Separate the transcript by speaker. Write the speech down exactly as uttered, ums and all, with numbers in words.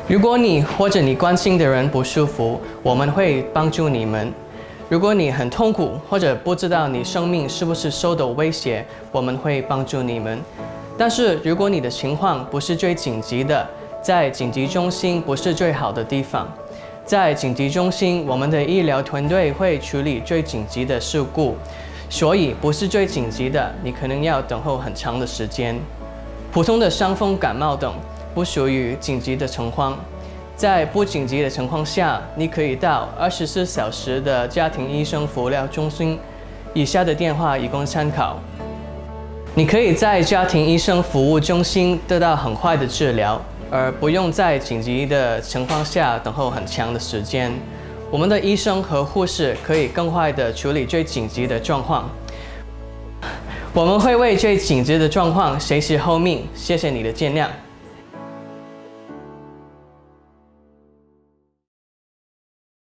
Speaker 1: 如果你或者你关心的人不舒服，我们会帮助你们。如果你很痛苦，或者不知道你生命是不是受到威胁，我们会帮助你们。但是如果你的情况不是最紧急的，在紧急中心不是最好的地方。在紧急中心，我们的医疗团队会处理最紧急的事故，所以不是最紧急的，你可能要等候很长的时间。普通的伤风感冒等不属于紧急的情况。在不紧急的情况下，你可以到二十四小时的家庭医生服务中心，以下的电话以供参考。你可以在家庭医生服务中心得到很快的治疗，而不用在紧急的情况下等候很长的时间。我们的医生和护士可以更快地处理最紧急的状况。我们会为最紧急的状况随时候命，谢谢你的见谅。